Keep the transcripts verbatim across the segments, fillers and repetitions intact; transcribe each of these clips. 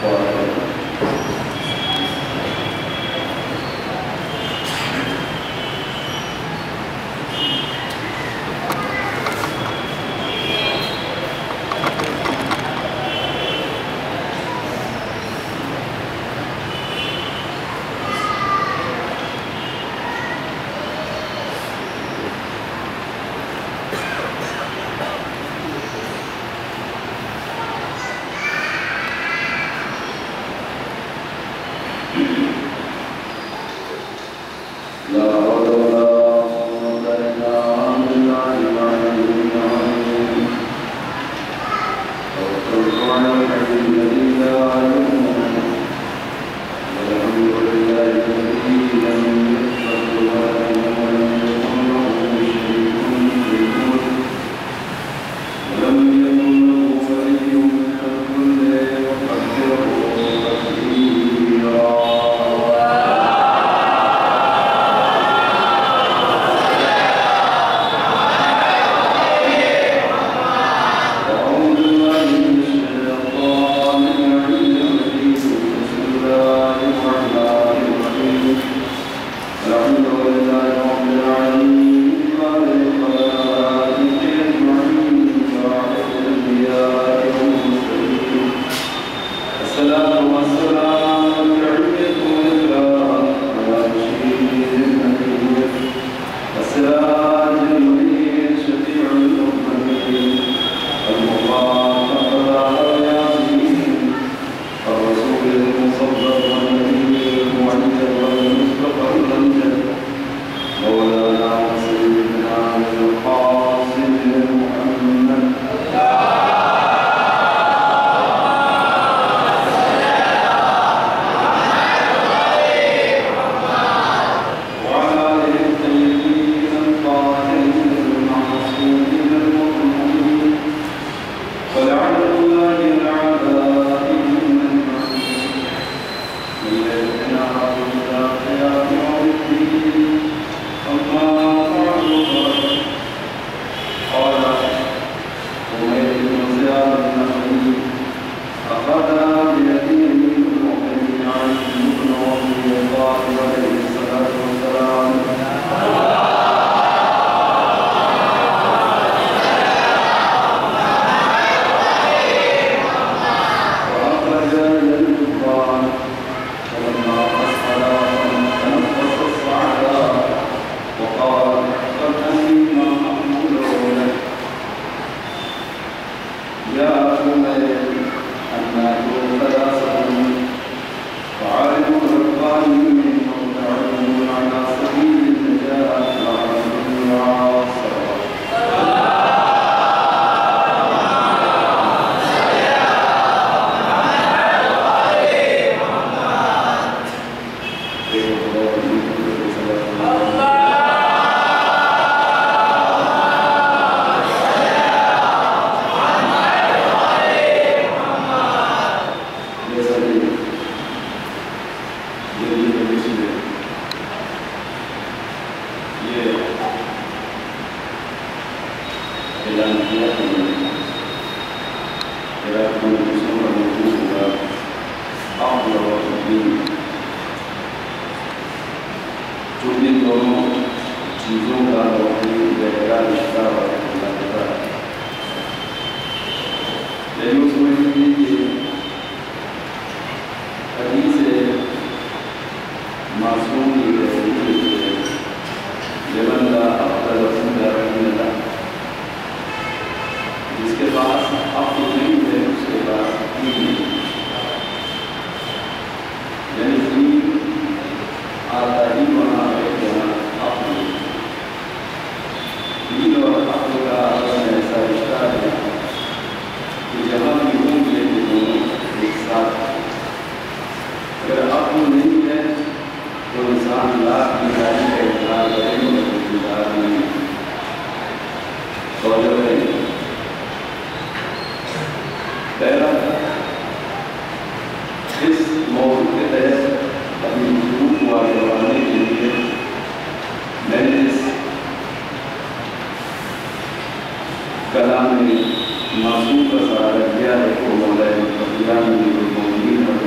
کلام معصوم کا سہارا دیا ہے وہ مولا متقیان المؤمنین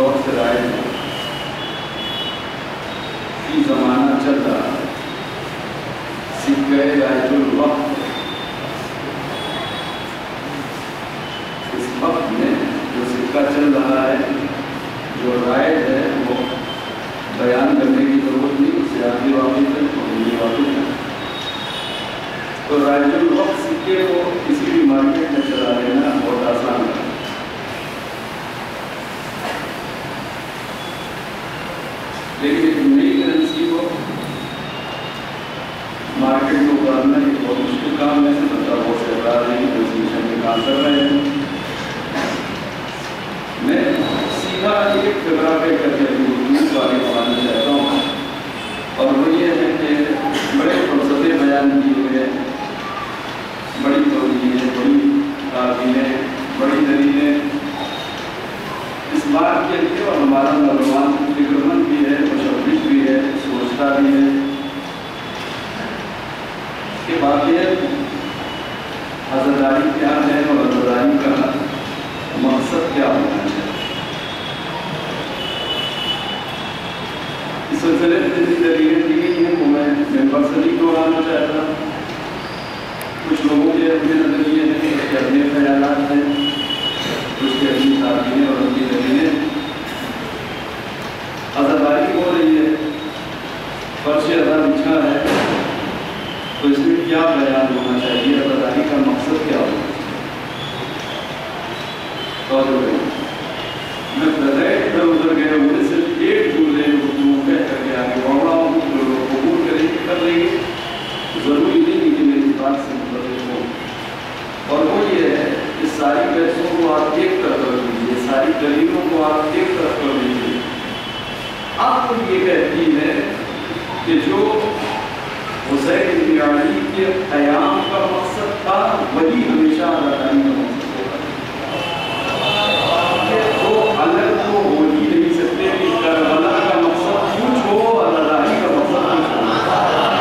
وقت سے رائے کی زمانہ چل رہا ہے، سکہ رائج الوقت، اس وقت میں جو سکہ چل رہا ہے، جو رائج ہے، وہ بیان کرنے کی ضرورت نہیں، اس سے آگے واقف ہے اور یہ واقف ہے۔ تو رائج الوقت سکے کو کسی بھی مارکیٹ میں چلا لینا بہت آسان ہے، لیکن ایک نئی کرنسی کو مارکیٹ کو اتارنا ایک بہت مشکل کام ہے۔ بتا بہت سے افراد ہیں جو اس مشن میں کام کر رہے ہیں۔ میں سیدھا ایک فگرہ کر کے اپنی گفتگو کو آگے بڑھانا چاہتا ہوں، اور وہ یہ ہے کہ بڑے فلسفے بیان کیے ہوئے، بڑی توجیہیں، بڑی تعبیریں، بڑی دلیلیں اس بات کے لیے، اور ہمارا نوجوان فکر مند بھی ہے، مشوش بھی ہے، سوچتا بھی ہے کہ واقعیت عزاداری کیا ہے اور عزاداری کا مقصد کیا ہونا ہے۔ اس سلسلے میں جتنی دلیلیں دی گئی ہیں وہ میں ممبر سے نہیں دہرانا چاہتا۔ کچھ لوگوں کے اپنے نظریے ہیں، کچھ کے اپنے خیالات ہیں، کچھ کے اپنی تعبیریں اور اپنی دلیلیں۔ عزاداری ہو رہی ہے، فرش ادا بچھا ہے، تو اس میں کیا بیان ہونا چاہیے، عزاداری کا مقصد کیا ہونا چاہیے۔ میں بغیر ادھر ادھر گئے ہوئے صرف ایک جملے گفتگو کہہ کر کے آگے بڑھ رہا ہوں، جو لوگ قبول کریں گے کر لیں گے، ضروری نہیں کہ میری بات سے متفق ہو۔ اور وہ یہ ہے کہ ساری بحثوں کو آپ ایک طرف کر دیجیے، ساری دلیلوں کو آپ ایک طرف کر دیجیے۔ آپ کو یہ کہتی ہے کہ جو حسین بن علی کے قیام کا مقصد تھا وہی ہمیشہ عزاداری کا مقصد ہوگا۔ یہ دو الگ تو ہو ہی نہیں سکتے کہ کربلا کا مقصد کچھ ہو، عزاداری کا مقصد کچھ ہو۔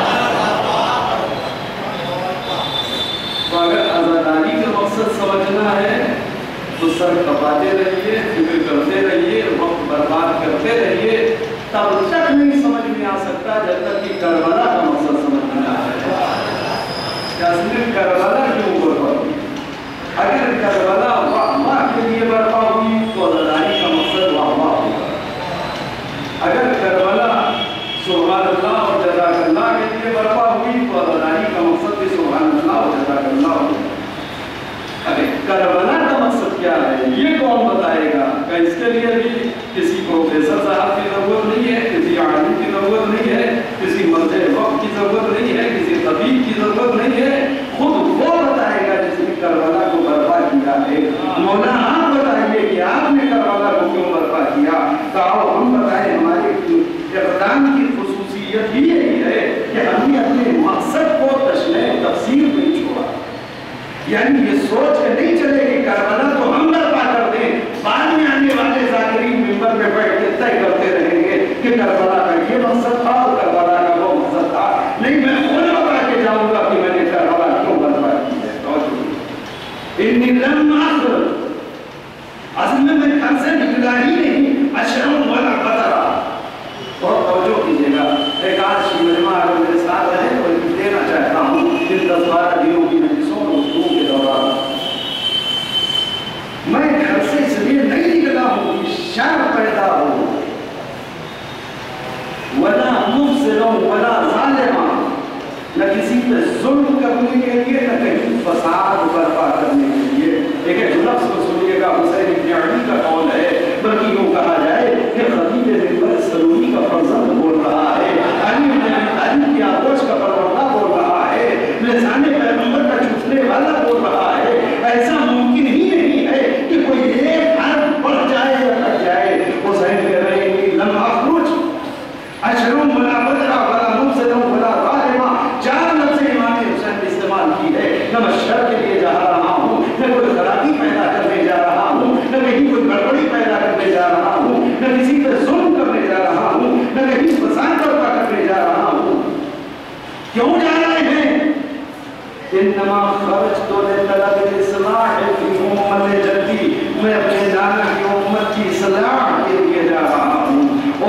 تو اگر عزاداری کا مقصد سمجھنا ہے تو سر کپاتے رہیے، فکر کرتے رہیے، وقت برباد کرتے رہیے، تب تک نہیں سمجھ میں آ سکتا جب تک کہ کربلا کا مقصد سمجھ میں آ جائے۔ کیا صرف کربلا کیوں برپا ہوئی؟ اگر کربلا واہ واہ کے لیے برپا ہوئی تو عزاداری کا مقصد واہ واہ ہوگا۔ اگر کربلا سبحان اللہ اور جزاک اللہ کے لیے برپا ہوئی تو عزاداری کا مقصد بھی سبحان اللہ اور جزاک اللہ ہوگا۔ ارے کربلا کا مقصد کیا ہے یہ کون بتائے گا؟ کہ اس کے لیے بھی کسی پروفیسر صاحب کی ضرورت نہیں ہے، کسی عالم کی ضرورت نہیں ہے، کسی مرجع وقت کی ضرورت نہیں ہے، کسی طبیب کی ضرورت نہیں ہے، خود وہ بتائے گا جس نے کربلا کو برپا کیا ہے۔ مولا آپ بتائیے کہ آپ نے کربلا کو کیوں برپا کیا؟ کہو ہم بتائیں، ہمارے اقدام کی خصوصیت ہی یہی ہے کہ ہم نے اپنے مقصد کو تشریح تفسیر نہیں چھوڑا۔ یعنی یہ سوچ کے نہیں چلے کہ کربلا تو ہم برپا کر دیں، بعد میں آنے والے ذاکرین ممبر میں بیٹھ کے طے کرتے رہیں گے کہ کربلا کا یہ مقصد تھا اور کربلا کا وہ مقصد تھا۔ نہیں، میں خود بتا کے جاؤں گا کہ میں نے کربلا کیوں برپا کی ہے۔ انی لم آخر، اصل میں میں گھر سے نکلا ہی نہیں، اشرم ولا قطرہ۔ بہت توجہ کیجیے گا، ایک آج کی مجمع اگر میرے ساتھ ہے تو دینا چاہتا ہوں ان دس بارہ دنوں کی مجلسوں اور گفتگو کے دوران میں گھر سے اس لیے نہیں نکلا ہوں کہ شر پیدا ہو، ولا مفسدوں ولا ظالماں، نہ کسی پہ ظلم کرنے کے لیے نہ کہیں فساد برپا کرنے کے لیے۔ ایک ایک لفظ کو سنیے گا، حسین بن علی کا قول ہے، بلکہ یوں کہا جائے کہ خطیب منبر سلومی کا فرزند بول رہا ہے، علی بن ابی طالب کی آغوش کا پروردہ بول رہا ہے، لسان پیغمبر کا چھوٹنے والا بول رہا ہے۔ ایسا ممکن ہی نہیں ہے کہ کوئی ایک حرف پڑھ جائے یا لگ جائے۔ حسین کہہ رہے ہیں کہ لم اخرج اشرم ولا بدرا ولا مفسدوں ولا ظالما، چار لفظ امام حسین نے استعمال کی ہے۔ نہ میں شر کے لیے جا رہا ہوں، نہ کوئی خرابی پیدا کرنے جا رہا ہوں، نہ کہیں کوئی گڑبڑی پیدا کرنے جا رہا ہوں، نہ کسی پہ ظلم کرنے جا رہا ہوں، نہ کہیں فساد برپا کرنے جا رہا ہوں۔ کیوں جا رہے ہیں؟ انما خرجت لطلب الاصلاح فی امت جدی، میں اپنے نانا کی امت کی اصلاح کے لیے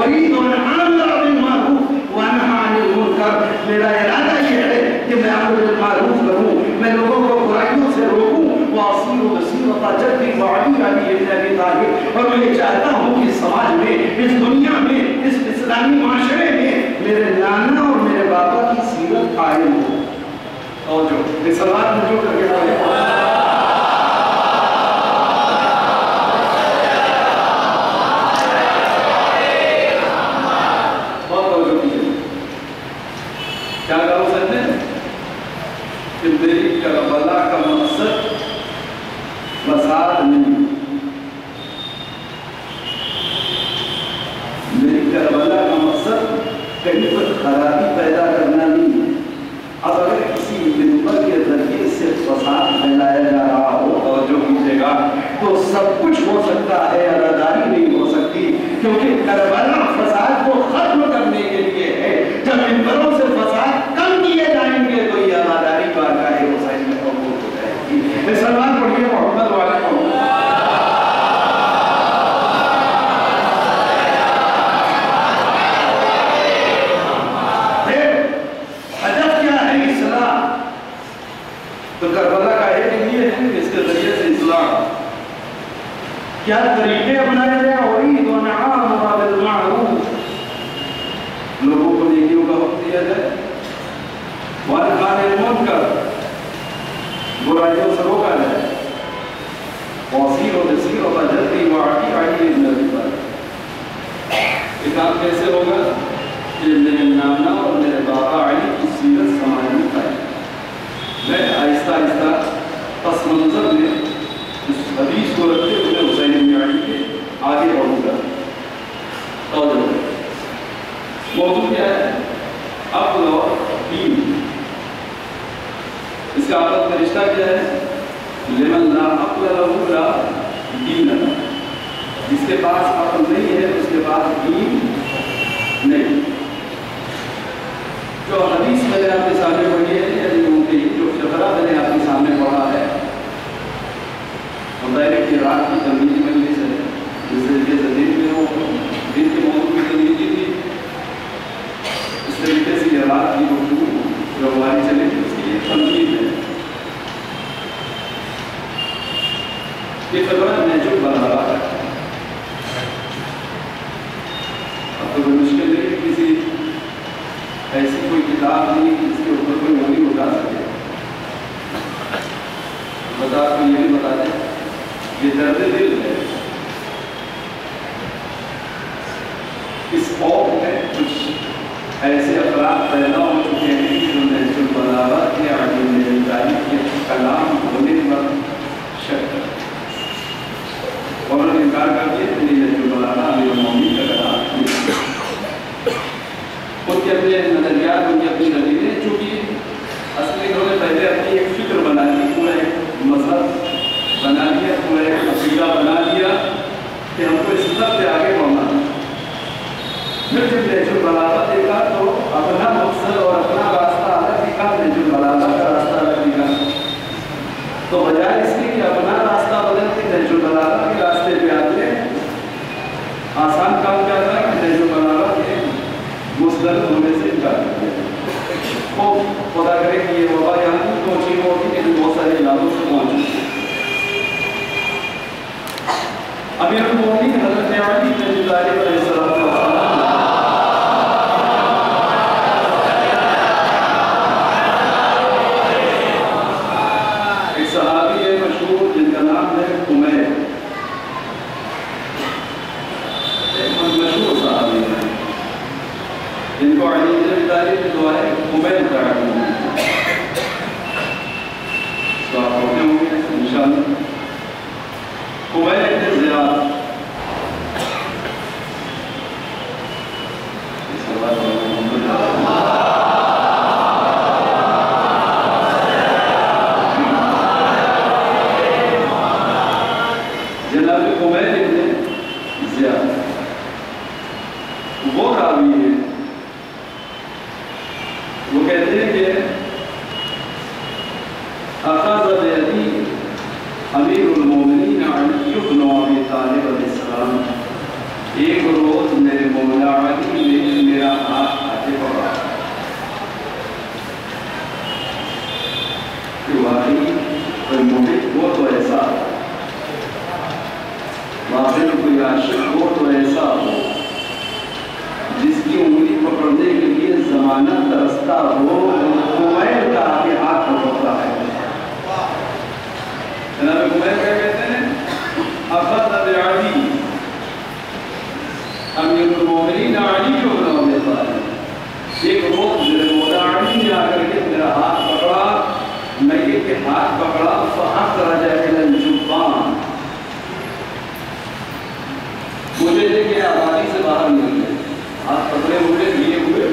أريد أن آمر بالمعروف وأنهى عن المنكر. میرا ارادہ یہ ہے کہ میں امر بالمعروف کروں، میں لوگوں کو برائیوں سے روکوں، واصیر بصیرۃ جدی وعلی علی ابن ابی طالب. اور میں یہ چاہتا ہوں کہ سماج میں، اس دنیا میں، اس اسلامی معاشرے میں میرے نانا اور میرے بابا کی سیرت قائم ہو. اور جو اس سوال میں جو کر کے پڑھے کیا کرو سکتے ہیں کہ میری کربلا کا مقصد فساد نہیں، میری کربلا کا مقصد کہیں پر خرابی پیدا کرنا نہیں. اب اگر کسی ممبر کے ذریعے سے فساد پھیلایا جا رہا ہو اور جو کیجیے گا تو سب کچھ ہو سکتا ہے، اداداری نہیں ہو سکتی، کیونکہ کربلا فساد کو ختم کرنے کے لیے ہے. جب ممبروں سے فساد کم کیے جائیں گے تو یہ اداداری بارگاہ حسین میں قبول ہو جائے گی. میں سلمان پڑھیے محمد والے کو تو کربلا کا ایک یہ ہے کہ اس کے ذریعے سے اسلام کیا طریقے اپنائے جائیں. اُرِيدُ أَنْ آمُرَ بِالْمَعْرُوفِ، لوگوں کو نیکیوں کا حکم دیا جائے، وَأَنْهَى عَنِ الْمُنْكَرِ، برائیوں سے روکا جائے، وَأَصِيرُ بِصِيرَةِ جَدِّي وَعَلِي عَلِي ابن ابی طالب. یہ کام کیسے ہوگا کہ میرے نانا اور میرے بابا علی کی سیرت سماج میں قائم. میں آہستہ آہستہ پس منظر میں اس حدیث کو رکھتے ہوئے حسین بن علی کے آگے بڑھوں گا. توجہ موضوع کیا ہے؟ عقل اور دین. اس کا آپس میں رشتہ کیا ہے؟ لمن لا عقل له لا دین له. جس کے پاس عقل نہیں ہے اس کے پاس دین نہیں. جو حدیث میں نے آپ کے سامنے پڑھی ہے، جو فقرہ میں نے آپ کے سامنے پڑھا ہے، مطالعے کی رات کی تمیزی مجلس ہے، جس طریقے سے دین میں ہو دین کے موضوع کی تمیزی تھی، اس طریقے سے یہ رات کی گفتگو جو ہماری چلے گی اس کی ایک تنقید ہے. یہ فقرہ نہج البلاغہ ہے. اب تو کوئی مشکل نہیں کہ کسی ایسی کوئی کتاب نہیں جس کے اوپر کوئی مولوی اٹھا سکے. بتا کو یہ بھی بتا دیں یہ درد دل ہے. اس قوم میں کچھ ایسے افراد پیدا ہو چکے ہیں جو نہج البلاغہ کے علی ابن ابی طالب کے کلام ہونے پر شک کرتے ہیں. انہوں نے انکار کر دیا کہ نہج البلاغہ امیر المومنین کا کلام نہیں. ان کے اپنے نظریات، ان کے اپنی نظریے، چونکہ اصل انہوں نے پہلے اپنی ایک فکر بنا لی، پورا ایک مذہب بنا لیا، پورا ایک عقیدہ بنا لیا کہ ہم کو اس سب سے آگے بڑھنا ہے. پھر جب نہج البلاغہ دیکھا تو اپنا مقصد اور اپنا راستہ الگ دکھا، نہج البلاغہ کا راستہ الگ دکھا. تو بجائے اس کے کہ اپنا راستہ بدل کے نہج البلاغہ کے راستے پہ آتے، آسان کام کیا تھا کہ نہج البلاغہ کے مسترد ہونے سے انکار کر دیا. خوب خدا کرے کہ یہ وبا یہاں نہیں پہنچی ہوتی کہ بہت سارے علاقوں سے پہنچی. امیر المومنین حضرت علی بن ابی طالب علیہ السلام ایک صحابی ہے مشہور جن کا نام ہے عمیر. ایک مشہور صحابی ہے جن کو علی بن ابی طالب نے دعائے عمیر تعالی تو آپ پڑھتے ہوں گے انشاءاللہ. عمیر بن زیاد جناب عمیر بن زیاد وہ راوی ہے. وہ کہتے ہیں کہ اخذ بیدی امیر المومنین علی بن ابی طالب علیہ السلام. ایک روز میرے مولا काबिल कोई आशिक हो तो ऐसा हो जिसकी उंगली पकड़ने के लिए जमानत तरसता हो, कुमैर का आगे हाथ पकड़ता है। जनाब कुमैर क्या कहते हैं? अफद अली अमीरुल मोमिनीन अली इब्न अबी तालिब। एक रोज मेरे मौला अली ने आकर के मेरा हाथ पकड़ा, मैं ये के हाथ पकड़ा फअखरज इलल जुब्बान, मुझे लेके आबादी से बाहर निकल गए, हाथ पकड़े हुए लिए हुए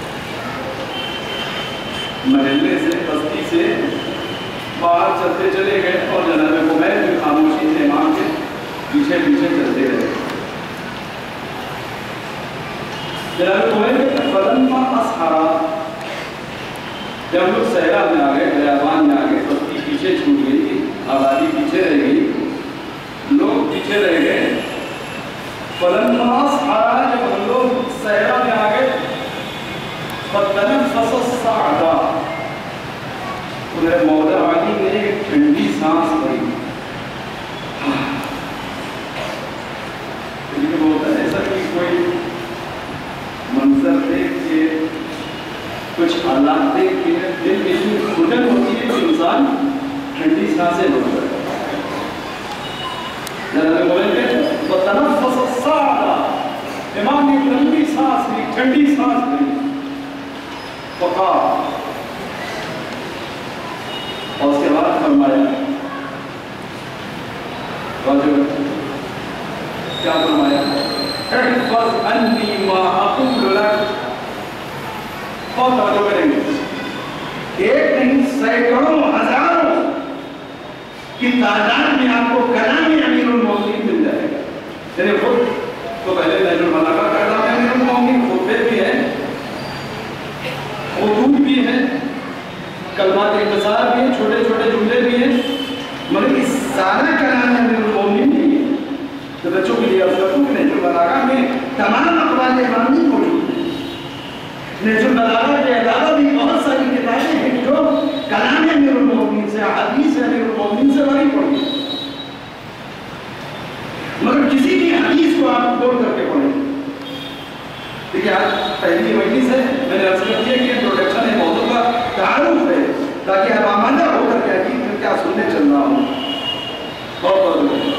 महल्ले से बस्ती से बाहर चलते चले गए और जनाब कुमैर भी खामोशी से इमाम के पीछे पीछे चलते रहे। जनाब कुमैर के फलम्मा असहरा, जब हम लोग सहरा में आ गए, बयाबान में आ गए, बस्ती पीछे छूट गई, आबादी पीछे रह गई, लोग पीछे रह गए। फलम्मा असहरा, जब हम लोग सहरा में आ गए, फतनफ़स अस्साअदा, मेरे मौला अली ने एक ठंडी सांस भरी। ये बोलता है ऐसा कि कोई मंजर देख के, कुछ हालात देख के दिल में इतनी खुजल होती है कि इंसान ठंडी सांसें भरता है। जनाब बोलेंगे फतनफ़स अस्साअदा, इमाम ने लंबी सांस ली, ठंडी सांस ली। फक़ाल, और उसके बाद फरमाया, क्या फरमाया? इहफ़ज़ अन्नी मा अक़ूलु लक। और तवज्जो करेंगे, एक नहीं सैकड़ों हजारों की तादाद में आपको कलाम अमीरुल मोमिनीन मिल जाएगा। यानी खुद तो पहले नज़रुल बलागा का कलाम अमीरुल मोमिनीन, खुतबे भी है, खुतूब भी है, कलमात इख्तिसार भी है, छोटे छोटे जुमले भी हैं, मगर इस सारा कलाम अमीरुल मोमिनीन नहीं है। तो बच्चों के लिए अफसरों के नज़रुल बलागा में तमाम अक़वाल इमामी मौजूद हैं। नज़रुल बलागा के अलावा भी बहुत सारी किताबें हैं जो कलाम अमीरुल मोमिनीन से, हदीस अमीरुल मोमिनीन से भरी पड़ी हैं, मगर किसी भी हदीस को आप बोल करके पढ़ें। देखिए आज पहली मजलिस है, मैंने अर्ज़ किया कि इंट्रोडक्शन है, मौजूद का तारुफ है, ताकि आप आमादा होकर के हकीक में क्या सुनने चल रहा हूँ। बहुत बहुत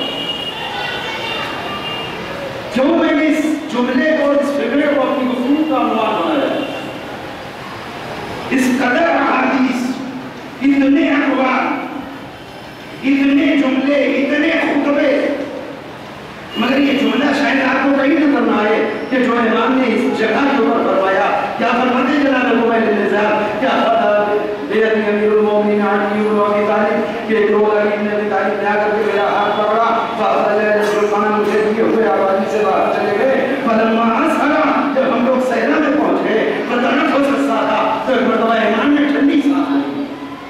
क्यों मैंने इस जुमले को, इस फिक्रे को अपनी गुफ्तगू का अनुमान बनाया? इस कदर अहादीस, इतने अखबार, इतने जुमले, इतने खुतबे, मगर ये जुमला शायद आपको कहीं न करना है कि जो इमाम ने इस जगह के ऊपर फरमाया। क्या फरमाते जनाब मुमैल निज़ाम? क्या बेअदबी अमीरुल मोमिनीन अली इब्न अबी तालिब के एक रोज़ अली इब्न अबी तालिब ने आकर के मेरा हाथ पकड़ा, फअख़रज मुझे दिए हुए आबादी से बाहर चले गए। फलम्मा असहरा, जब हम लोग सहरा में पहुंच गए, फतनफ़स अस्साअदा, तो एक मरतबा इमाम ने ठंडी सांस ली।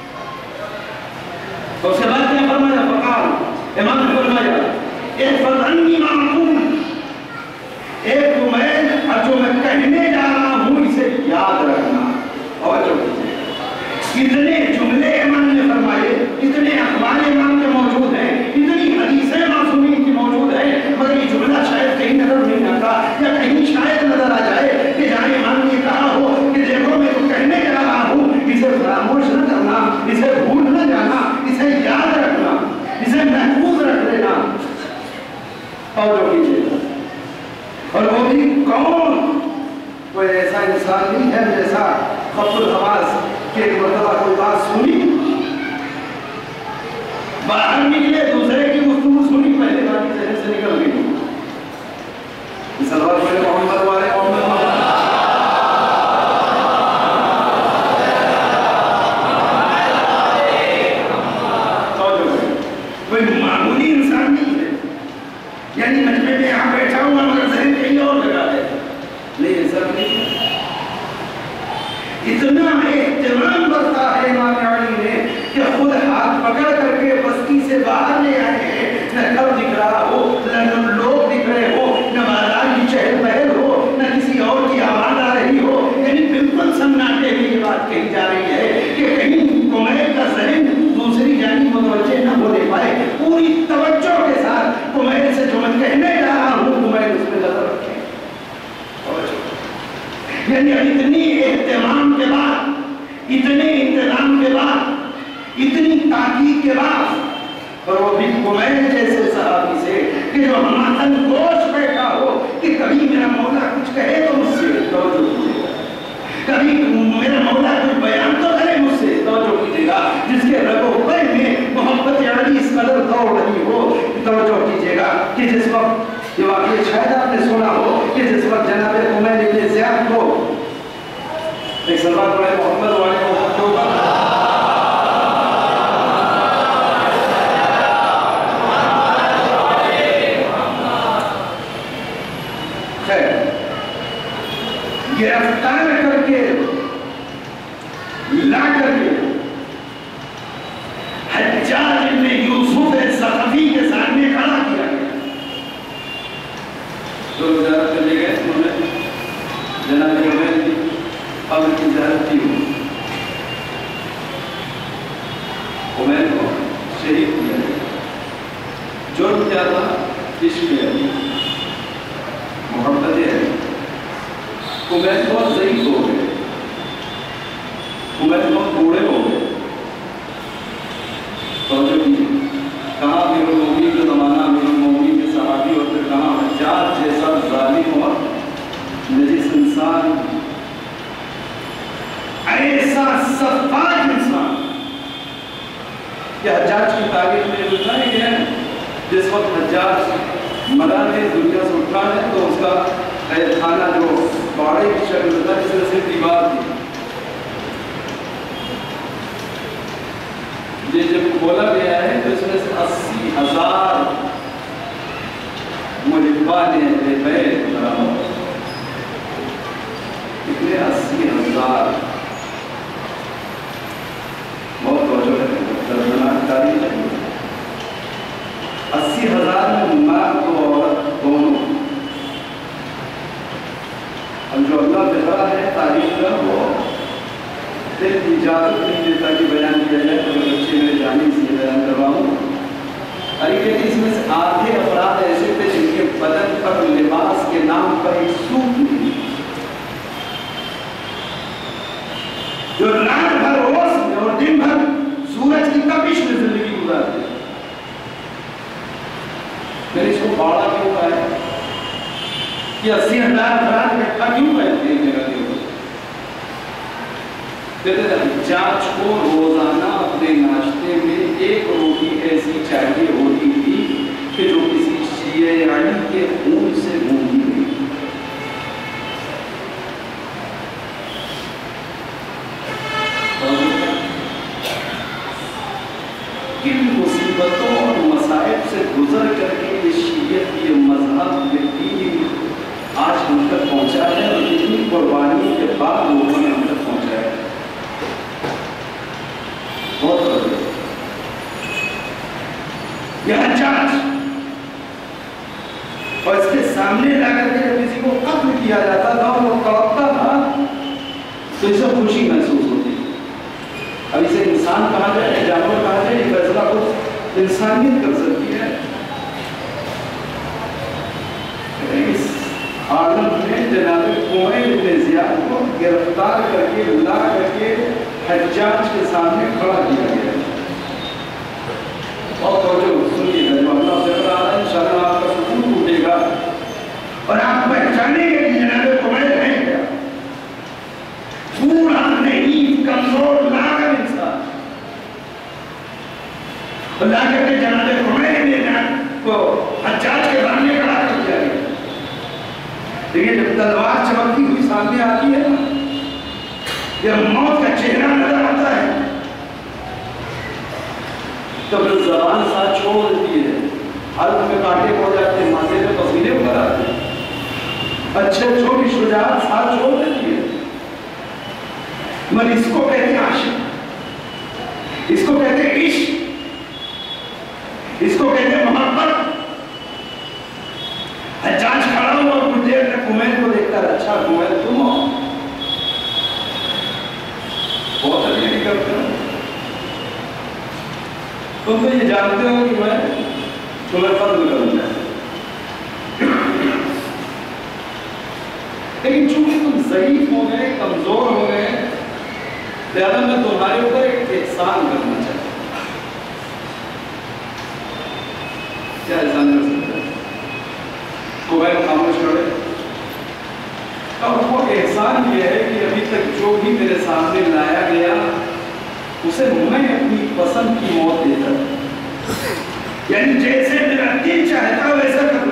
तो उसके बाद क्या फरमाया? फ़क़ाल, इमाम ने फरमाया इहफ़ज़ अन्नी मा अक़ूलु, एक कुमैर, और जो मैं कहने जा रहा हूँ इसे याद रखना। और जो इतने जुमले इमाम ने फरमाए, इतने अखबार इमाम के मौजूद हैं, इतनी हदीसें मासूमीन की मौजूद हैं, मगर ये जुमला शायद कहीं नजर नहीं आता, या कहीं शायद नजर आ जाए कि जहाँ इमाम ने कहा हो कि देखो मैं तो कहने जा रहा हूँ, इसे फरामोश न करना, इसे भूल न जाना, इसे याद रखना, इसे महफूज रख लेना। और जो कीजिएगा, और वो भी कौन? कोई ऐसा इंसान नहीं है जैसा खब्बुल हवास के एक मरतबा कोई बात सुनी, बाहर निकले, दूसरे की गुफ्तगू सुनी, पहले बात जहन से निकल गई। सल्लल्लाहु अलैहि मोहम्मद वाले मोहम्मद कोई मामूली इंसान नहीं है, यानी मजमे में यहाँ बैठा हुआ मगर जहन कहीं और लगा है। नहीं, ऐसा नहीं। इतना एहतराम बरता है इमाम अली ने कि खुद हाथ पकड़ करके बस्ती से बाहर ले आए हैं। न घर दिख रहा हो, न लोग दिख रहे हो, न बाजार की चहल पहल हो, न किसी और की आवाज आ रही हो, यानी बिल्कुल सन्नाटे में ये बात कही जा रही है कि कहीं कुमैर का जहन दूसरी जानिब मुतवज्जे न होने पाए। पूरी तवज्जो के साथ कुमैर से जो मन جس وقت یہ واقعہ شاید آپ نے سنا ہو کہ جس وقت جناب خمینی ابن زیاد کو ایک سلوات پڑھے محمد والے محمد کے اوپر خیر گرفتار کر کے لا کر کے حجاج ابن یوسف ثقفی کے سامنے کھڑا کیا گیا. جو وزارت کر لے گئے انہوں نے جناب خمینی کی قبر کی زیارت کی ہوئی. خمینی کو شہید کیا گیا. جرم کیا تھا؟ عشق علی، محبت علی. خمینی بہت ضعیف ہو گئے، خمینی بہت بوڑھے ہو گئے. توجہ کی کہاں امیر المومنین کا زمانہ، امیر المومنین کے صحابی، اور پھر کہاں حجاج جیسا ظالم اور نجس انسان، ایسا سفاک انسان. کہ حجاج کی تاریخ میں بتایا گیا ہے جس وقت حجاج مرا نے دنیا سے اٹھا ہے تو اس کا قید خانہ جو باڑے کی شکل میں تھا، جس طرح سے دیوار تھی، یہ جب کھولا گیا ہے تو اس میں سے اسی ہزار محبان اہل بیت برآمد. کتنے؟ اسی ہزار. بہت توجہ ہے، دردناک تاریخ ہے. اسی ہزار میں مرد و عورت دونوں. اب جو اللہ بہرا ہے تاریخ کا وہ دل کی اجازت نہیں دیتا کہ بیان کیا جائے، تو میں بچے میرے جانی سے بیان کرواؤں. لیکن اس میں سے آدھے افراد ایسے تھے جن کے بدن پر لباس کے نام پر ایک سوٹ نہیں، جو رات بھر اوس میں اور دن بھر سورج کی تپش میں زندگی گزارتے. میں نے اس کو باڑا کیوں کہا ہے یہ اسی ہزار افراد اکٹھا کیوں کہتے ہیں ایک جگہ کے اوپر؟ کہتے ہیں حجاج کو روزانہ اپنے ناشتے میں ایک روٹی ایسی چاہیے ہوتی تھی کہ جو کسی شیعہ علی کے خون سے گوندی گئی. کن مصیبتوں اور مصائب سے گزر کر کے یہ شیعت، یہ مذہب، یہ دین آج ہم تک پہنچا ہے، اور اتنی قربانی کے بعد لوگوں نے ہم تک پہنچا ہے. بہت بڑے یہ حجاج، اور اس کے سامنے لا کر کے جب کسی کو قتل کیا جاتا تھا اور وہ تڑپتا تھا تو اسے خوشی محسوس ہوتی. اب اسے انسان کہا جائے، جانور کہا جائے، یہ فیصلہ خود انسانیت کر سکتی ہے. اس عالم میں جناب خمینی ابن زیاد کو گرفتار کر کے لا کر کے حجاج کے سامنے کھڑا کیا گیا. اور توجہ سنیے گا، جو اللہ سے کر رہا ہے انشاءاللہ آپ کا سکون ٹوٹے گا اور آپ پہچانیں گے کہ جناب خمینی نہیں کیا پورا نہیں، کمزور لاغر انسان. لا کر کے جناب خمینی نے کو حجاج کے سامنے کھڑا کر دیا گیا. دیکھیں جب تلوار چمکتی ہوئی سامنے آتی ہے نا، یہ موت کا چہرہ نظر آتا ہے، تو پھر زبان ساتھ چھوڑ دیتی ہے، حلق میں کانٹے پڑ جاتے ہیں، ماتھے میں پسینے ابھر آتے ہیں. اچھے چھوٹی شجاعت ساتھ چھوڑ دیتی ہے. مگر اس کو کہتے ہیں عاشق، اس کو کہتے ہیں عشق، اس کو کہتے ہیں محبت. حجاج کھڑا ہوا اور کچھ دیر تک خمینی کو دیکھتا رہا. اچھا خمینی تم ہو؟ بہت تکلیف کرتے ہو، تم تو یہ جانتے ہو کہ میں تمہیں فضل کروں گا، لیکن چونکہ تم ضعیف ہو گئے، کمزور ہو گئے، لہذا میں تمہارے اوپر ایک احسان کرنا چاہتا ہوں. کیا احسان کر سکتا ہے؟ خمینی خاموش کرے. اب وہ احسان یہ ہے کہ ابھی تک جو بھی میرے سامنے لایا گیا اسے میں اپنی پسند کی موت دیتا. یعنی جیسے میرا دل چاہتا ویسا کرتا.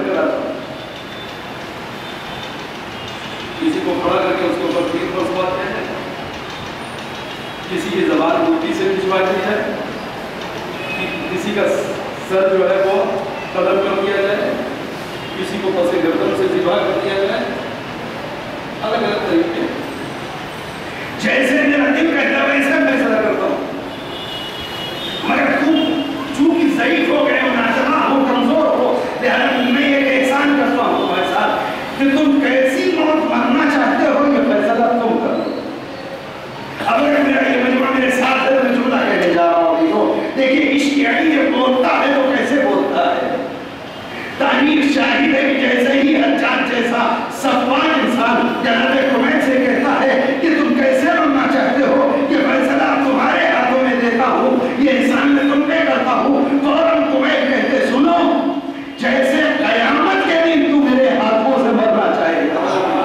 सिवा की जाए, कि किसी का सर जो है वो कलम कर दिया जाए, किसी को पसे गर्दन से सिवा कर दिया जाए, अलग अलग तरीके। जैसे मेरा दिल कहता है वैसे फैसला करता हूँ, मगर तुम चूंकि ज़ईफ हो गए हो, नाजमा हो, कमजोर हो, लिहाजा मैं एक एहसान करता हूँ तुम्हारे साथ कि तुम कैसी मौत मरना चाहते हो ये फैसला तुम करो। अब अगर मेरा ये मजमा मेरे साथ है, मैं जुमला कहने जा रहा हूँ। देखिए इश्क यानी ये बोलता है तो कैसे बोलता है। तारीख शाहिद है कि जैसे ही हज्जाज जैसा सफवान इंसान जनाब कुमैत से कहता है कि तुम कैसे बनना चाहते हो, ये फैसला तुम्हारे हाथों में देता हूँ, ये इंसान में तुम पे करता हूँ। फौरन कुमैत कहते सुनो, जैसे कयामत के दिन तू मेरे हाथों से मरना चाहेगा,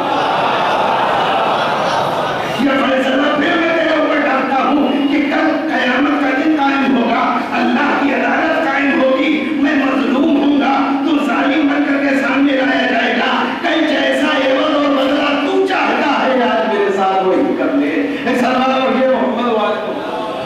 ये फैसला फिर मैं तेरे ऊपर डालता हूँ कि कल कयामत का दिन कायम होगा, अल्लाह की अदालत कायम होगी, मैं मजलूम होऊंगा, तू जालिम बनकर के सामने लाया जाएगा। कल जैसा एवज और बदला तू चाहता है आज मेरे साथ वही कर ले। सलाम पढ़िए मोहम्मद वाले को।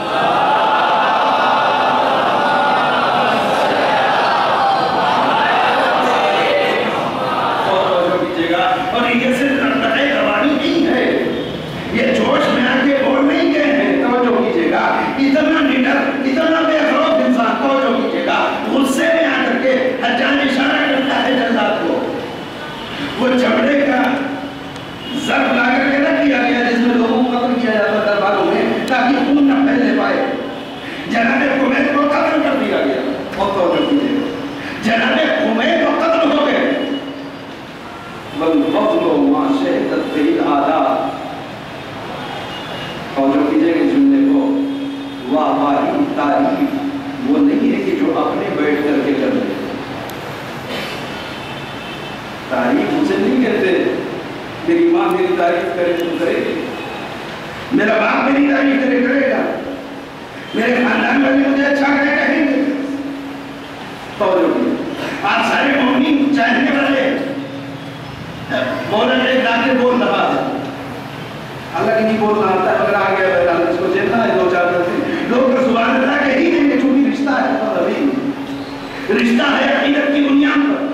और ये सिर्फ रटने रवानी नहीं है, ये जोश में आके बोल नहीं गए हैं, तवज्जो कीजिएगा। इतना निडर, इतना बेखौफ इंसान, तवज्जो कीजिएगा, गुस्से में आकर के हज्जाज इशारा करता है जल्लाद को, वो चमड़े का जर्ब ला करके रख दिया गया जिसमें लोगों को कत्ल किया जाता दरबारों में ताकि खून न फैलने पाए। जनाब कुमैत को कत्ल कर दिया गया, और तवज्जो कीजिएगा, जनाब कुमैत को कत्ल हो गए। वल्फज़्लु मा शहिदत बिहिल आदात, और जो कीजिएगा जुमले को, वाह तारीफ वो नहीं है कि जो अपने बैठ करके कर ले, तारीफ उसे नहीं कहते मेरी माँ मेरी तारीफ करे तुम करेगी, मेरा बाप मेरी तारीफ करे करेगा, मेरे खानदान वाले मुझे अच्छा करे कहेंगे। तो आप सारे मोमिन चाहने वाले बोल रहे दाखिल बोल रहा है, अल्लाह की नहीं बोलना आता है, मगर आ गया बहरहाल इसको झेलना है दो चार दिन। लोग तो सुभान अल्लाह कह ही देंगे क्योंकि रिश्ता है, तो अभी रिश्ता है अकीदत की बुनियाद पर,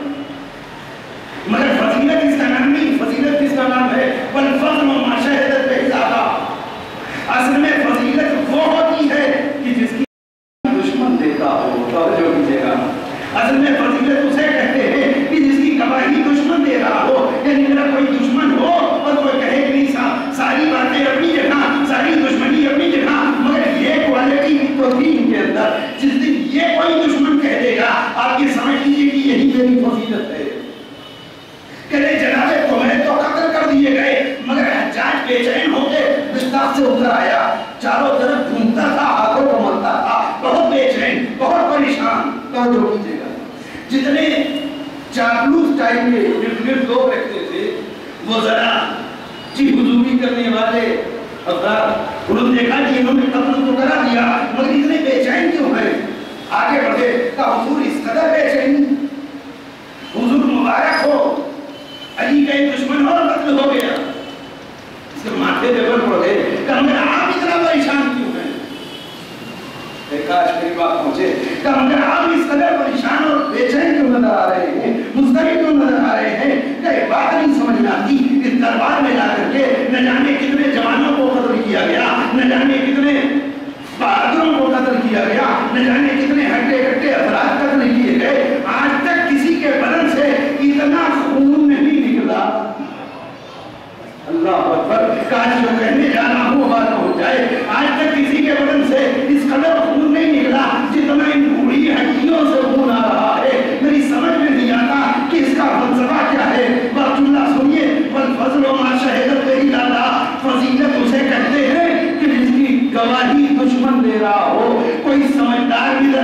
मगर फजीलत इसका नाम नहीं, फजीलत किसका नाम है? वल्फज़्लु मा शहिदत बिहिल आदात। असल में फजीलत वो होती है कि जिसकी दुश्मन देता हो, तवज्जो कीजिएगा, असल में फजीलत उसे कहते हैं कि जिसकी गवाही दुश्मन दे रहा हो, यानी मेरा कोई दुश्मन हो और कोई कहे कि नहीं सा, सारी बातें अपनी जगह, सारी दुश्मनी अपनी जगह, मगर ये क्वालिटी तो थी इनके अंदर। जिस दिन ये कोई दुश्मन कह देगा आप ये समझ लीजिए कि यही मेरी फजीलत है। कहते जनाब कुमैत तो कत्ल कर दिए गए, मगर हज्जाज बेचैन होके बिस्तार से उतर आया, चारों तरफ घूमता था, हाथों को मलता था, बहुत बेचैन, बहुत परेशान। तो जो कीजिएगा, जितने चापलूस टाइप के निर्दोष लोग रखते थे, वो जरा जी हुजूरी करने वाले अफराद, उन्होंने देखा कि इन्होंने कत्ल तो करा दिया, मगर इतने बेचैन क्यों हैं? आगे बढ़े का हुजूर इस कदर बेचैनी, हुजूर मुबारक हो, अली का एक दुश्मन और कत्ल हो गया, इसके माथे पे बल पड़े, कहा आप इतना परेशान क्यों हैं? काश मेरी बात पहुंचे, कहा आप इस कदर परेशान और बेचैन क्यों नजर आ रहे हैं, मुस्तरिब क्यों नजर आ रहे हैं? कई बात नहीं समझ में आती, इस दरबार में ला करके न जाने कितने जवानों को कत्ल किया गया, न जाने कितने बहादुरों को कत्ल किया गया, न जाने कितने हट्टे कट्टे अपराध कत्ल किए गए, आज तक किसी के बदन से इतना खून नहीं निकला। अल्लाह अकबर, काश जो कहने जा रहा हूँ बात हो जाए, आज तक किसी के बदन से इस कदर खून नहीं निकला जितना इन बूढ़ी हड्डियों से खून आ रहा है। मेरी समझ में नहीं आता कि इसका फलसफा क्या है। जुमला सुनिए, वल्फज़्लु मा शहिदत बिहिल आदात, फजीलत उसे कहते हैं कि जिसकी गवाही दुश्मन दे रहा हो। कोई समझदार भी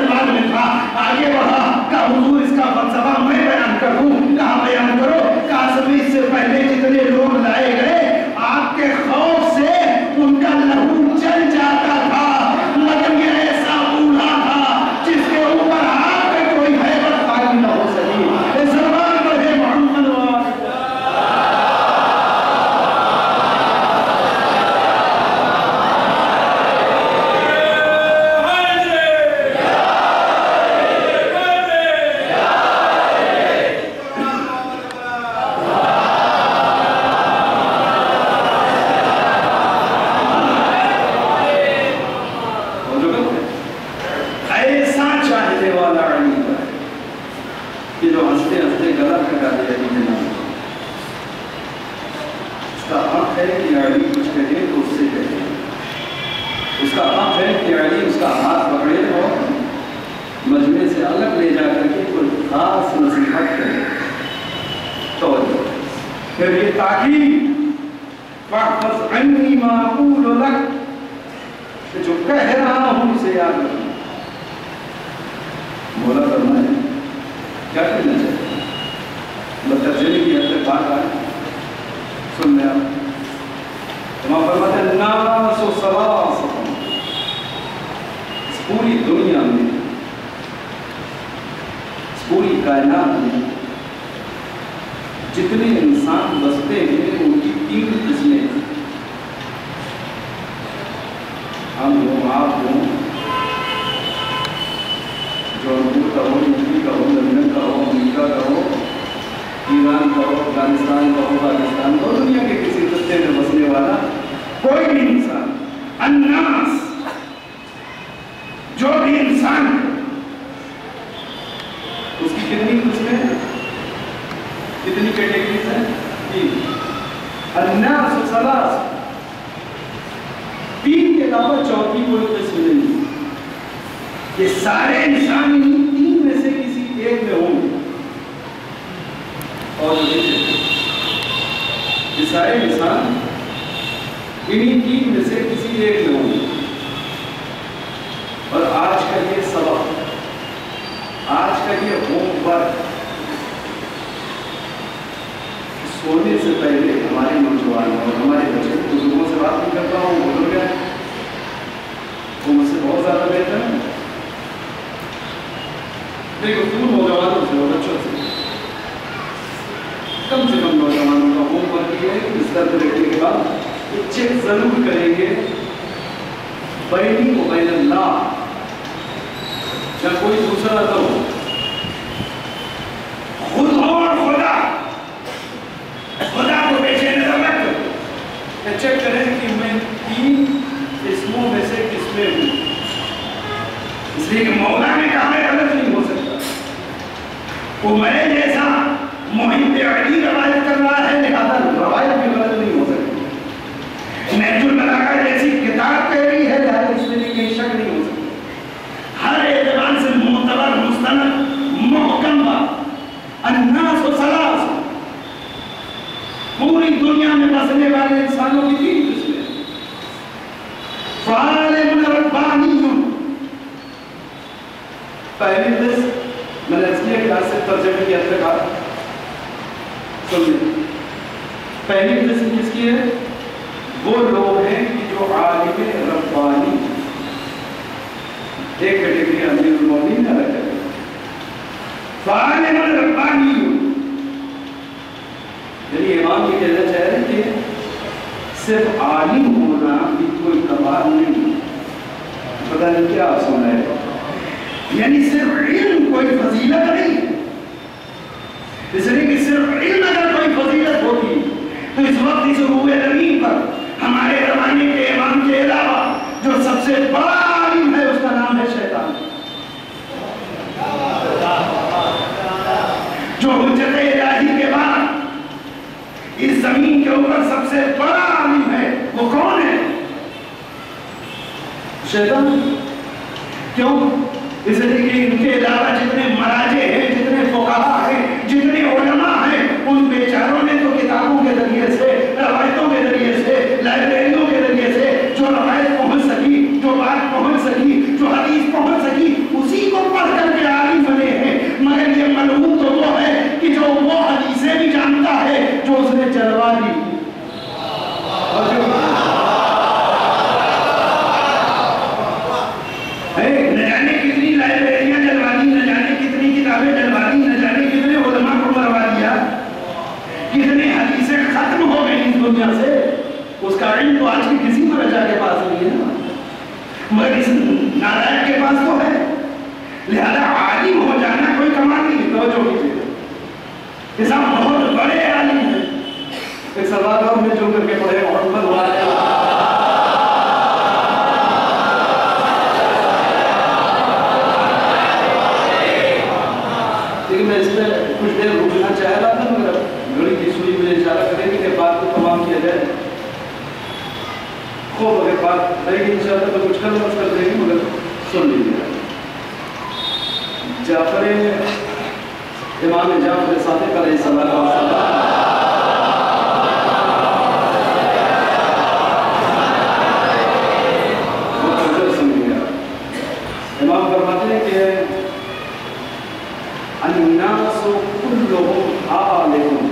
علی اس کا ہاتھ پکڑے اور مجمع سے الگ لے جا کر کے کوئی خاص نصیحت کرے. توجہ. پھر یہ تاکید فاحفظ عنی ما اقول لک، کہ جو کہہ رہا ہوں اسے یاد رکھنا. مولا فرمائے کیا کرنا چاہیے؟ ترجمے کی حد تک بات آئے سن لیں آپ. وہاں فرماتے ہیں الناس ثلاثۃ، اس پوری دنیا میں، اس پوری کائنات میں جتنے انسان بستے ہیں ان کی تین قسمیں ہیں. ہم ہوں، آپ ہوں، جونپور کا ہو، یو پی کا ہو، لندن کا ہو، امریکہ کا ہو، ایران کا ہو، افغانستان کا ہو، پاکستان کا ہو، دنیا کے کسی خطے میں بسنے والا کوئی بھی انسان، الناس جو بھی انسان ہے، اس کی کتنی قسمیں ہیں، کتنی کیٹیگریز ہیں؟ تین. الناس ثلاث، تین کے علاوہ چوتھی کوئی قسم نہیں. یہ سارے انسان انہیں تین میں سے کسی ایک میں ہوں گے. اور یہ سارے انسان انہیں تین میں سے کسی ایک میں ہوں گے. اور آج کا یہ سبق، آج کا یہ ہوم ورک، سونے سے پہلے ہمارے نوجوان اور ہمارے بچے، بزرگوں سے بات نہیں کرتا ہوں، بزرگ ہیں وہ مجھ سے بہت زیادہ بہتر ہے. دیکھو دور نوجوانوں سے اور بچوں سے کم سے کم نوجوانوں کا ہوم ورک یہ ہے کہ اس درد رکھنے کے بعد یہ چیک ضرور کریں گے بینی و بین اللہ، یا کوئی دوسرا تو ہو، خود اور خدا، خدا کو پیش نظر رکھ یا چیک کریں کہ میں تین قسموں میں سے کس میں ہوں. اس لیے کہ مولا نے کہا ہے غلط نہیں ہو سکتا. وہ میں جیسا محب علی روایت کر رہا ہے، لہذا روایت بھی غلط نہیں ہو سکتی. نہج البلاغہ جیسی کتاب کہہ رہی ہے، لہذا اس میں بھی کہیں شک نہیں ہو سکتا. ہر اعتبار سے معتبر، مستند، محکم بات. الناس ثلاث، پوری دنیا میں بسنے والے انسانوں کی تین قسمیں. فعالم ربانی، پہلی قسم میں نے اس کی ایک سے ترجمے کی حد تک بات سنیے. پہلی قسم کس کی ہے؟ وہ لوگ ہیں کہ جو عالم ربانی، ایک کیٹیگری امیر المومنین نے الگ کر. فعالم ربانی، یعنی امام یہ کہنا چاہ رہے کہ صرف عالم ہونا بھی کوئی کمال نہیں. پتہ نہیں کیا سنا ہے، یعنی صرف علم کوئی فضیلت نہیں ہے. اس لیے کہ صرف علم اگر کوئی فضیلت ہوتی تو اس وقت اس روح زمین پر ہمارے زمانے کے امام کے علاوہ جو سب سے بڑا عالم ہے اس کا نام ہے شیطان. جو حجت الہی کے بعد اس زمین کے اوپر سب سے بڑا عالم ہے وہ کون ہے؟ شیطان. کیوں؟ اس لیے کہ ان کے علاوہ جتنے مراجع ہیں، جتنے فقہا ہیں، جتنے علماء ہیں، ان بیچاروں نے تو کتابوں کے ذریعے سے، روایتوں کے ذریعے سے، لائبریریوں کے ذریعے سے جو روایت پہنچ سکی، جو بات پہنچ سکی، جو حدیث پہنچ سکی، اسی کو پڑھ کر کے عالم بنے ہیں. مگر یہ ملعون تو وہ ہے کہ جو وہ حدیثیں بھی جانتا ہے جو اس نے چلوا دی. نہ جانے کتنی لائبریریاں جلوا دی، نہ جانے کتنی کتابیں جلوا دی، نہ جانے کتنے علماء کو مروا دیا، کتنی حدیثیں ختم ہو گئی اس دنیا سے. اس کا علم تو آج بھی کسی مرجع کے پاس نہیں ہے، مگر اس نالائق کے پاس تو ہے. لہذا عالم ہو جانا کوئی کمال نہیں. توجہ کیجیے، یہ سب بہت بڑے عالم ہیں. ایک سوال اور میں جو کر کے پڑھے محمد والے میں اس پہ کچھ دیر رکنا چاہ رہا تھا، مگر گھڑی کی سوئی مجھے اشارہ کرے گی کہ بات کو تمام کیا جائے. خوب اگر بات رہے گی انشاءاللہ تو کچھ کل بس کر دیں گے مگر سن لیجیے. جعفر امام جعفر صادق علیہ السلام امام فرماتے ہیں کہ الناس كلهم عالم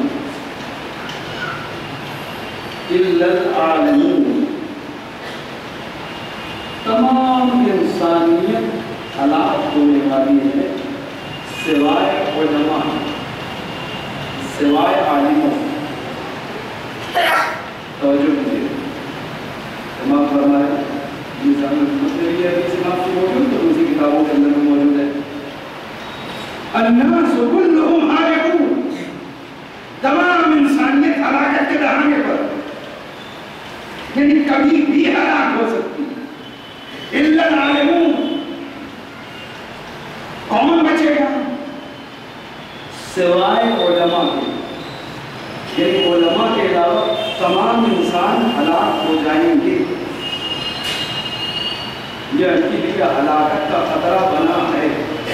الا العالمون. تمام انسانیت ہلاک ہونے والی ہے سوائے علماء سوائے عالموں. توجہ کیجیے امام فرمایا موجود تو دوسری کتابوں کے اندر میں موجود ہے. الناس كلهم هالكون. تمام انسانیت ہلاکت کے دہانے پر یعنی کبھی بھی ہلاک ہو سکتی الا العالمون. کون بچے گا سوائے علماء کے. یعنی علماء کے علاوہ تمام انسان ہلاک ہو جائیں گے. یہ ان کے لیے ہلاکت کا خطرہ بنا ہے.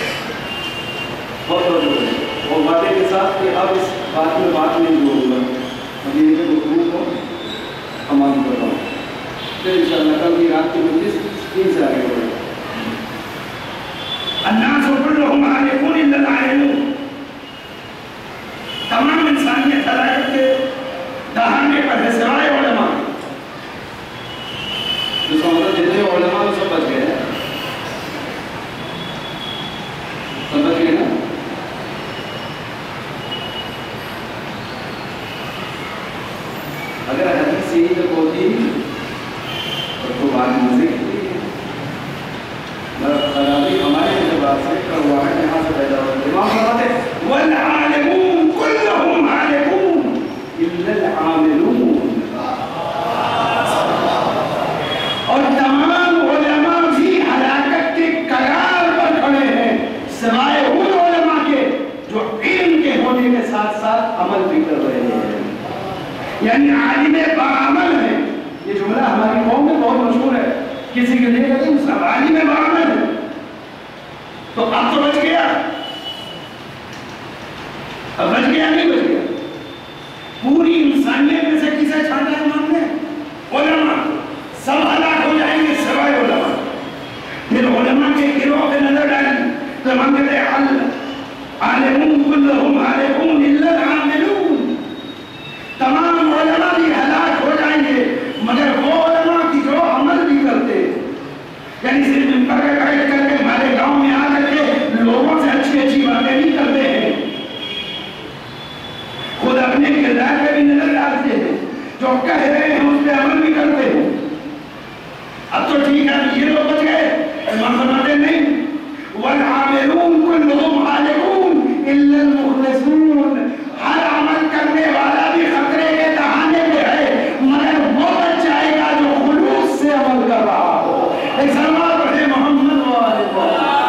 بہت ضروری ہے. اور وعدے کے ساتھ کہ اب اس بات میں بات نہیں جوڑوں گا. یہ گفتگو کو امان کر رہا ہوں. پھر انشاءاللہ کل کی رات کی مجلس تین سے آگے بڑھے گا. الناس كلهم هالكون الا العالمون. تمام انسانیت ہلاکت کے دہانے پر ہے سوائے علماء. اس کا مطلب جتنے علماء وہ سب بچ گئے ہیں. سب بچ گئے نا. اگر حدیث یہی تک ہوتی تو بات مزے کی خرابی ہمارے اعتبار سے کرواہٹ یہاں سے پیدا ہوتی ہے. امام فرماتے ہیں والعالمون كلهم هالكون الا العاملون. اور تمام علماء بھی ہلاکت کے کگار پر کھڑے ہیں سوائے ان علماء کے جو علم کے ہونے کے ساتھ ساتھ عمل بھی کر رہے ہیں. یعنی عالم باعمل ہے. یہ جملہ ہماری قوم میں بہت مشہور ہے. کسی کے لیے کہتے ہیں سب عالم باعمل ہے تو اب تو بچ گیا. اب بچ گیا نہیں بچ گیا. پوری انسانیت میں سے کسے چھانٹا ہے امام نے؟ علماء. سب ہلاک ہو جائیں گے سوائے علماء. پھر علماء کے گروہ پہ نظر ڈالیں تو ہم کہتے ہیں عالمون كلهم هالكون الا العاملون. تمام علماء بھی ہلاک ہو جائیں گے مگر وہ علماء کی جو عمل بھی کرتے. یعنی صرف ان پر بیٹھ کر کے ہمارے گاؤں میں آ کر کے لوگوں سے اچھی اچھی باتیں نہیں کرتے ہیں. خود اپنے کردار پہ بھی نظر ڈالتے ہیں. جو کہہ رہے ہیں اس پہ عمل بھی کرتے ہیں. اب تو ٹھیک ہے یہ لوگ بچ گئے. امام فرماتے نہیں والعاملون كلهم هالكون الا المخلصون. ہر عمل کرنے والا بھی خطرے کے دہانے پہ ہے مگر وہ بچ جائے گا جو خلوص سے عمل کر رہا ہو. ایک سلام پڑھے محمد وآلہ.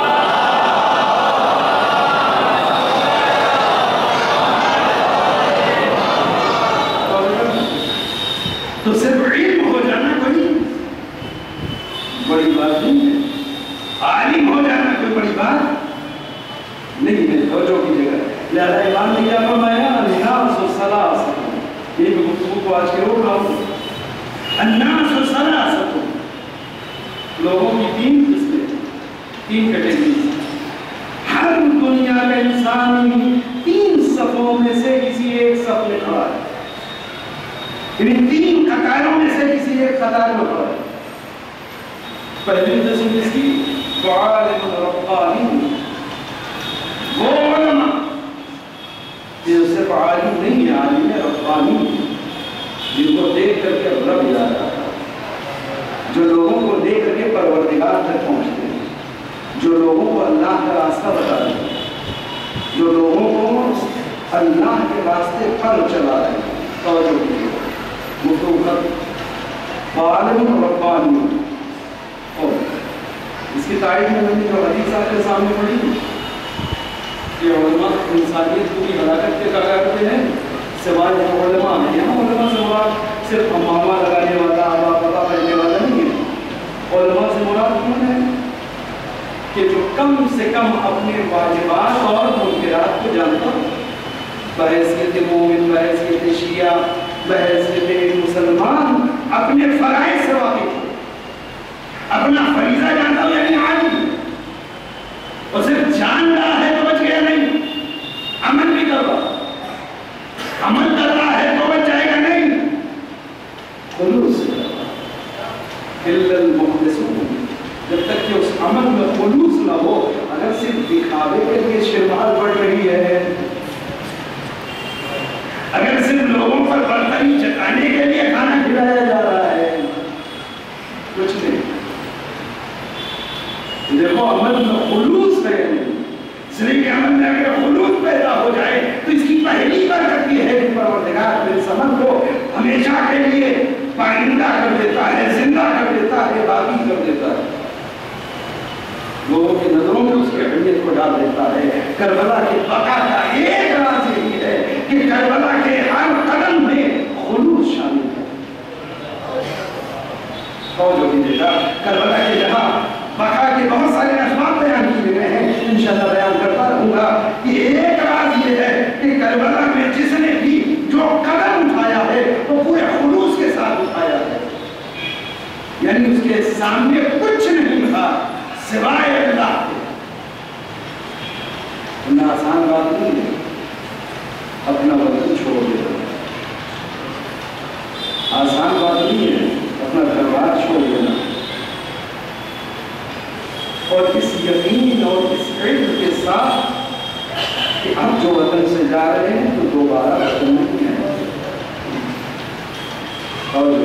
تو صرف علم ہو جانا کوئی بڑی بات نہیں ہے. عالم ہو جانا کوئی بڑی بات نہیں ہے. توجہ کیجیے گا. لہذا امام نے کیا فرمایا الناس ثلاثۃ. یہ گفتگو کو آج کے روک رہا ہوں. الناس ثلاثۃ. لوگوں کی تین قسمیں تین کیٹیگریز. ہر دنیا کا انسان تین صفوں میں سے کسی ایک صف میں کھڑا ہے. یعنی تین قطاروں میں سے کسی ایک قطار میں کھڑا ہے. پہلی قسم اس کی عالم ربانی. وہ علماء جو صرف عالم نہیں ہے عالم ربانی جن کو دیکھ کر کے رب یاد آتا ہے. جو لوگوں کو دیکھ کر کے پروردگار تک پہنچتے ہیں. جو لوگوں کو اللہ کا راستہ بتاتے ہیں. جو لوگوں کو اللہ کے راستے پر چلا رہے ہیں. توجہ کیجیے مطلب عالم ربانی. اور اس کی تائید میں نے جو حدیث آپ کے سامنے پڑھی کہ علماء انسانیت پوری ہلاکت کے کگار پہ ہیں سوائے جو علماء ہیں. یہاں علماء سے مراد صرف امامہ لگانے والا آبا پتہ پہننے والا کم سے کم اپنے واجبات اور منکرات کو جانتا ہوں. بحیثیت مومن، بحیثیت شیعہ، بحیثیت مسلمان اپنے فرائض سے واقف ہوں، اپنا فریضہ جانتا ہوں یعنی عالم. اور صرف جان رہا ہے تو بچ گیا نہیں، عمل بھی کر رہا، عمل کر رہا ہے تو بچ جائے گا نہیں. خلوص الا المخلصون، جب تک کہ اس عمل میں خلوص نہ ہو، اگر صرف دکھاوے کے لیے شرمال بڑھ رہی ہے، اگر صرف لوگوں پر برتری جتانے کے لیے کھانا کھلایا جا رہا ہے، کچھ نہیں. دیکھو عمل میں خلوص ہے، اس لیے کہ عمل میں اگر خلوص پیدا ہو جائے تو اس کی پہلی برکت یہ ہے کہ پروردگار میرے عمل کو ہمیشہ کے لیے پائندہ کر دیتا ہے، زندہ کر دیتا ہے، باقی کر دیتا ہے، لوگوں کی نظروں میں اس کی اہمیت کو ڈال دیتا ہے. کربلا کی بقا کا ایک راز یہی ہے کہ کربلا کے ہر قدم میں خلوص شامل ہے. اور جو بھی دیکھا کربلا کے جہاں بقا کے بہت سارے اسباب بیان کیے گئے ہیں، انشاءاللہ بیان کرتا رہوں گا کہ ایک راز یہ ہے کہ کربلا میں جس نے بھی جو قدم اٹھایا ہے وہ پورے خلوص کے ساتھ اٹھایا ہے، یعنی اس کے سامنے کچھ نہیں تھا سوائے اللہ کے. اتنا آسان بات نہیں ہے اپنا وطن چھوڑ دینا، آسان بات نہیں ہے اپنا گھر بار چھوڑ دینا، اور اس یقین اور اس علم کے ساتھ کہ ہم جو وطن سے جا رہے ہیں تو دوبارہ وطن نہیں ہے. اور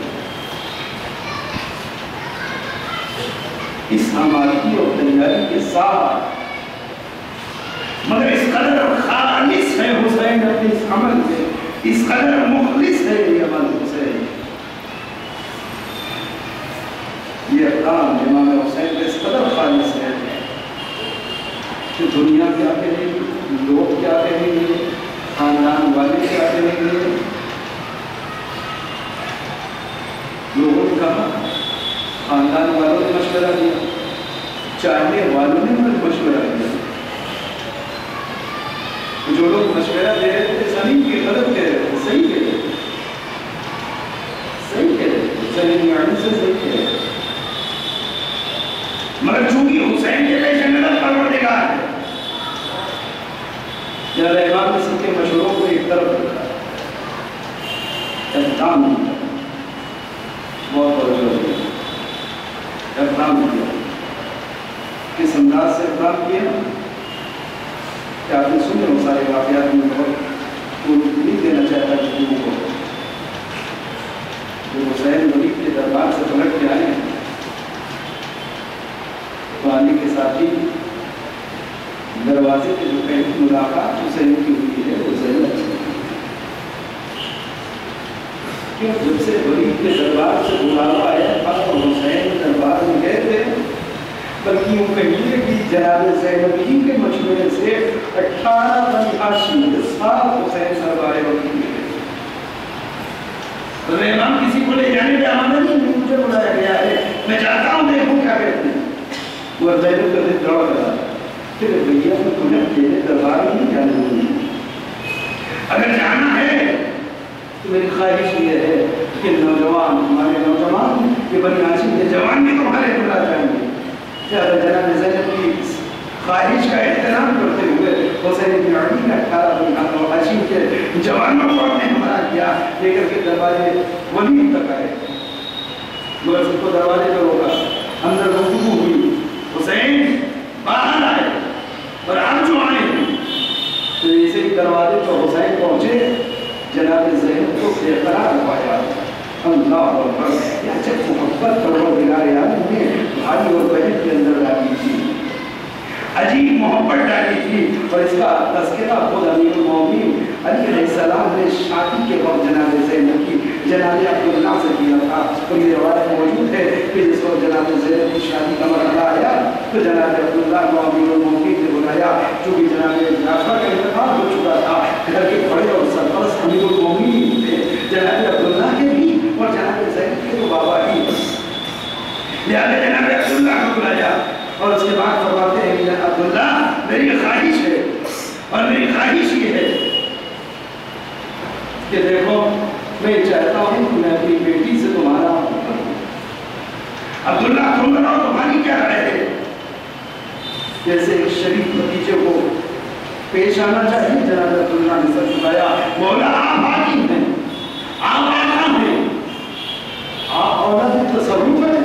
اس آمادگی اور تیاری کے ساتھ مگر اس قدر خالص ہے حسین اپنے اس عمل سے، اس قدر مخلص ہے یہ عمل حسین. یہ اقدام امام حسین کا اس قدر خالص ہے کہ دنیا کیا کہیں گے، لوگ کیا کہیں گے، خاندان والے کیا کہیں گے. لوگوں نے کہا، خاندان والوں نے مشورہ دیا، چاہنے والوں نے مشورہ دیا. جو لوگ مشورہ دے رہے تھے صحیح کے غلط کہہ رہے تھے، صحیح کہہ رہے تھے، صحیح کہہ رہے تھے، صحیح معنی سے صحیح کہہ رہے تھے. مگر چونکہ حسین کے پیش نظر پروردگار ہے، یا امام نے سب کے مشوروں کو ایک طرف رکھا، احترام نہیں کیا، بہت توجہ دیا، احترام کیا. کس انداز سے احترام کیا کہ آپ نے سنے وہ سارے واقعات میں بہت نہیں دینا چاہتا لوگوں کو. جو حسین ولی کے دربار سے پلٹ کے آئے ہیں تو آنے کے ساتھ ہی دروازے پہ جو پہلی ملاقات حسین کی ہوئی ہے وہ حسین اچھی کیوں جب سے ولی کے دربار سے بلاوا آیا تھا تو حسین دربار میں گئے تھے، بلکہ یوں کہیے کہ جناب زینبی کے مشورے سے اٹھارہ بنی ہاشم سال حسین سربار ولی میں گئے. امام کسی کو لے جانے پہ آمدہ نہیں، مجھے بلایا گیا ہے، میں چاہتا ہوں دیکھوں کیا کہتے ہیں. وہ زینب کا دل دوڑ گیا، پھر بھیا تو تمہیں اکیلے دربار میں نہیں جانے دوں گی، اگر جانا ہے تو میری خواہش یہ ہے کہ نوجوان ہمارے نوجوان یہ بنی ہاشم کے جوان بھی تمہارے بلا جائیں گے. جناب زینب کی خواہش کا احترام کرتے ہوئے حسین بن علی نے اٹھارہ بنی ہاشم کے جوانوں کو اپنے ہمراہ کیا، لے کر کے دروازے ولی تک آئے، مگر سب کو دروازے پہ روکا. اندر گفتگو ہوئی، حسین باہر آئے اور آپ جو آئے تو ایسے ہی دروازے پر حسین پہنچے، جناب زینب کو بے قرار پایا. اللہ اکبر، یہ عجب محبت پروردگار عالم نے بھائی اور بہن کے اندر ڈالی تھی، عجیب محبت ڈالی تھی. اور اس کا تذکرہ خود امیر المومنین علی علیہ السلام نے شادی کے وقت جناب زینب کی جناب عبداللہ سے کیا تھا. تو یہ روایت موجود ہے کہ جس وقت جناب زینب کی شادی کا مرحلہ آیا تو جناب عبداللہ کو امیر المومنین نے بلایا، چونکہ جناب جعفر کا انتقال ہو چکا تھا. گھر کے بڑے اور سرپرست امیر المومنین تھے، جناب عبداللہ کے بھی اور جناب زینب کے تو بابا ہی، لہذا جناب عبداللہ کو بلایا اور اس کے بعد فرماتے ہیں عبداللہ میری خواہش ہے اور میری خواہش یہ ہے کہ دیکھو میں چاہتا ہوں کہ میں اپنی بیٹی سے تمہارا عبداللہ تم بناؤ تمہاری کیا رائے ہے؟ جیسے ایک شریف بھتیجے کو پیش آنا چاہیے جناب عبداللہ نے سر جھکایا مولا آپ حاکم ہیں آپ آقا ہیں آپ اولاد تصرف ہے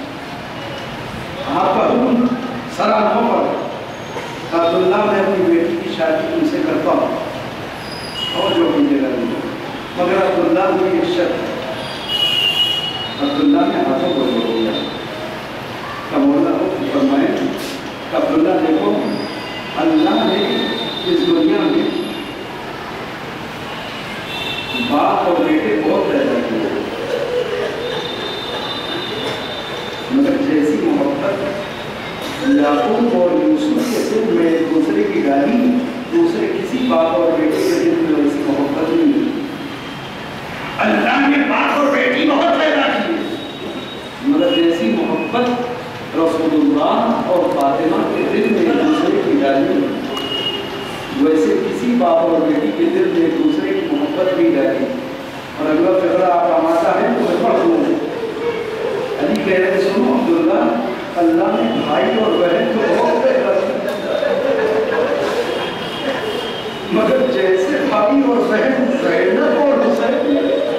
آپ کا حکم سرانوں پر عبداللہ میں اپنی بیٹی کی شادی ان سے کرتا ہوں اور جو مجھے لگے مگر عبداللہ کی ایک شرط عبداللہ نے ہاتھوں کو جوڑ دیا کہ مولا فرمائے عبداللہ دیکھو اللہ نے اس دنیا میں باپ اور بیٹے بہت پیدا کیے مگر جیسی محبت یعقوب اور یوسف کے دل میں ایک دوسرے کی گالی دوسرے کسی باپ اور بیٹے کے دل میں ویسی محبت نہیں ملی اللہ نے باپ اور بیٹی بہت پیدا کی مگر جیسی محبت رسول اللہ اور فاطمہ کے دل میں ایک دوسرے کی گالی ویسے کسی باپ اور بیٹی کے دل میں ایک دوسرے کی محبت بھی گالی اور اگلا فقرہ آپ آماتا ہے تو میں پڑھ دوں علی کہہ رہے سنو عبداللہ اللہ نے بھائی اور بہن کو بہت پیدا مگر جیسے بھائی اور بہن زینب اور حسین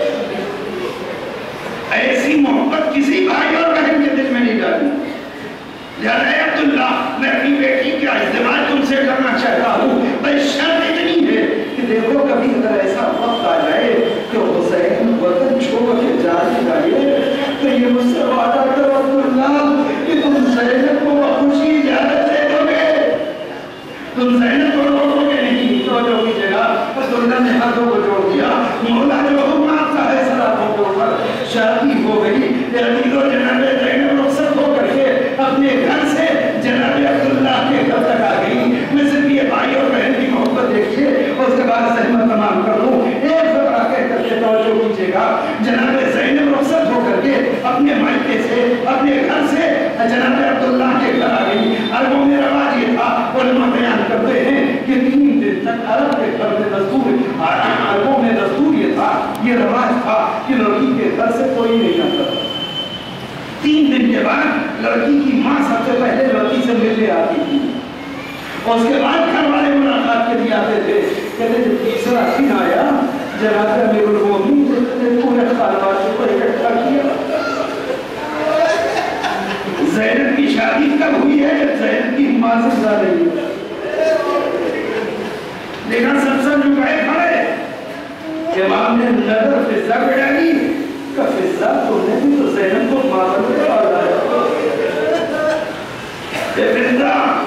ایسی محبت کسی بھائی اور بہن کے دل میں نہیں ڈالی یاد ہے عبداللہ میں اپنی بیٹی کا ازدواج تم سے کرنا چاہتا ہوں بس شرط اتنی ہے کہ دیکھو کبھی اگر ایسا وقت آ جائے کہ حسین وطن چھوڑ کے جانے لگے تو یہ مجھ سے وعدہ کرو عبداللہ کہ تم زینب کو خوشی اجازت دے دو گے تم زینب کو روکو گے نہیں تو جو کی جگہ عبداللہ نے ہاتھوں کو جوڑ دیا مولا جو حکم آپ کا ہے سلاموں کے اوپر شادی ہو گئی علی و جناب زینب رخصت ہو کر کے اپنے گھر سے جناب عبداللہ کے گھر تک آ گئی میں صرف یہ بھائی اور بہن کی محبت دیکھیے اور اس کے بعد سہمت تمام کر دوں ایک فقرہ کہہ کر کے توجہ کیجیے گا جناب زینب رخصت ہو کر کے اپنے مائکے سے اپنے گھر سے جناب عبداللہ کے گھر آ گئی عربوں میں رواج یہ تھا علماء بیان کرتے ہیں کہ تین دن تک عرب کے گھر میں دستور عربوں میں دستور یہ تھا یہ رواج تھا کہ لڑکی کے گھر سے کوئی نہیں جاتا تین دن کے بعد لڑکی کی ماں سب سے پہلے لڑکی سے ملنے آتی تھی اور اس کے بعد گھر والے ملاقات کے لیے آتے تھے کہتے جب تیسرا دن آیا جناب امیر المومنین نے پورے خاندان کو اکٹھا کیا زینب کی شادی کب ہوئی ہے جب زینب کی ماں سے جا رہی ہے لیکن سب سے جھکائے کھڑے امام نے نظر فضا پہ ڈالی کہ فضا تم نے بھی تو زینب کو ماں سے پالا ہے فضا